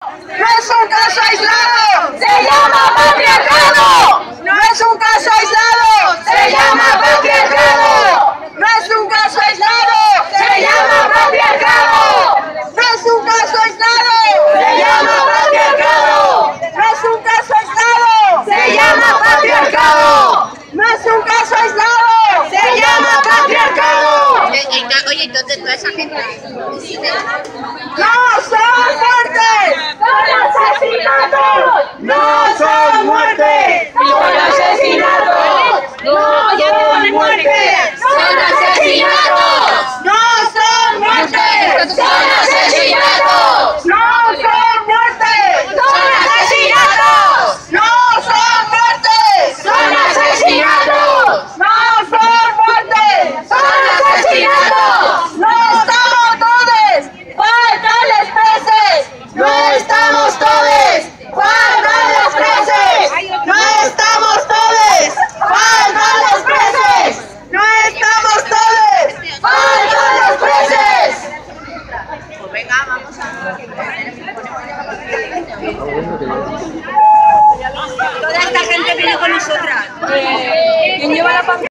No es un caso aislado, se llama patriarcado. no es un caso aislado, Se llama patriarcado. no es un caso aislado, Se llama patriarcado. no es un caso aislado, Se llama patriarcado. no es un caso aislado, Se llama patriarcado. no es un caso aislado, Se llama patriarcado. Oye, entonces toda esa gente no son muertes, ¡Son asesinatos! no son muertes, ¡Son asesinatos! no, ya te ponen muerte. ¡Son asesinatos! no son muertes, ¡Son asesinatos! no son muertes, ¡Son asesinatos! no son muertes, ¡Son asesinatos! no son muertes, ¡Son asesinatos! no estamos todos, ¡Faltan los presos! no estamos todos, faltan los presos, no estamos todos, faltan los presos, no estamos todos, ¡Faltan los presos! Pues venga, vamos a... toda esta gente viene con nosotras. ¿Quién lleva la